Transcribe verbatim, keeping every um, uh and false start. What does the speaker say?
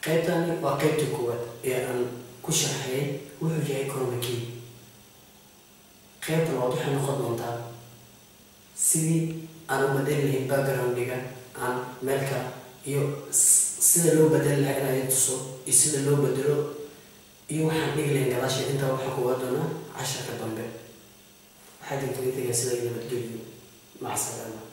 qaybtani waa qaybta koowaad ee aan ku sharxay wuxuu yahay chroma key. qaybta labaad waxay noqon doontaa sidii aan u bedeli lahayn background-iga aan meelka iyo sida loo bedeli lahaa inaan tuso iyo sida loo bedelo iyo waxaan dhigi lahayn gadaasheed. intaa waxaan ku wada doonaa casharka dambe. waxaa idin kaga tegaya sida nabadgelyo. maca salaama.